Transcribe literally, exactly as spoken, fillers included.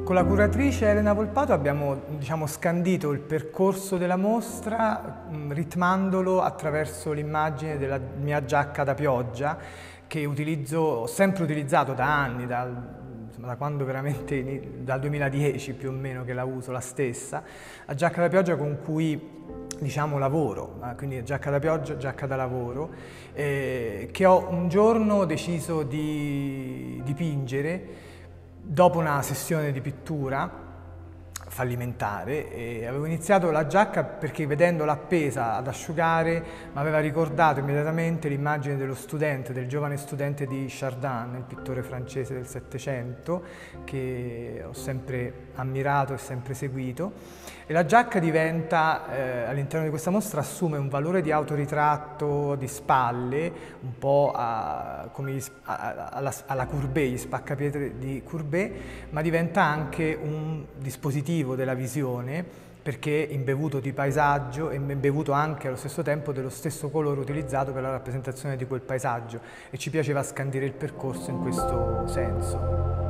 Con la curatrice Elena Volpato abbiamo, diciamo, scandito il percorso della mostra mh, ritmandolo attraverso l'immagine della mia giacca da pioggia che utilizzo, ho sempre utilizzato da anni, dal, insomma, da quando veramente, dal duemiladieci più o meno che la uso, la stessa, la giacca da pioggia con cui diciamo lavoro, quindi giacca da pioggia, giacca da lavoro, eh, che ho un giorno deciso di dipingere dopo una sessione di pittura fallimentare. E avevo iniziato la giacca perché vedendola appesa ad asciugare mi aveva ricordato immediatamente l'immagine dello studente, del giovane studente di Chardin, il pittore francese del Settecento, che ho sempre ammirato e sempre seguito. E la giacca diventa, eh, all'interno di questa mostra, assume un valore di autoritratto di spalle, un po' a, come gli, a, alla, alla Courbet, gli spaccapietre di Courbet, ma diventa anche un dispositivo della visione, perché è imbevuto di paesaggio e imbevuto anche allo stesso tempo dello stesso colore utilizzato per la rappresentazione di quel paesaggio, e ci piaceva scandire il percorso in questo senso.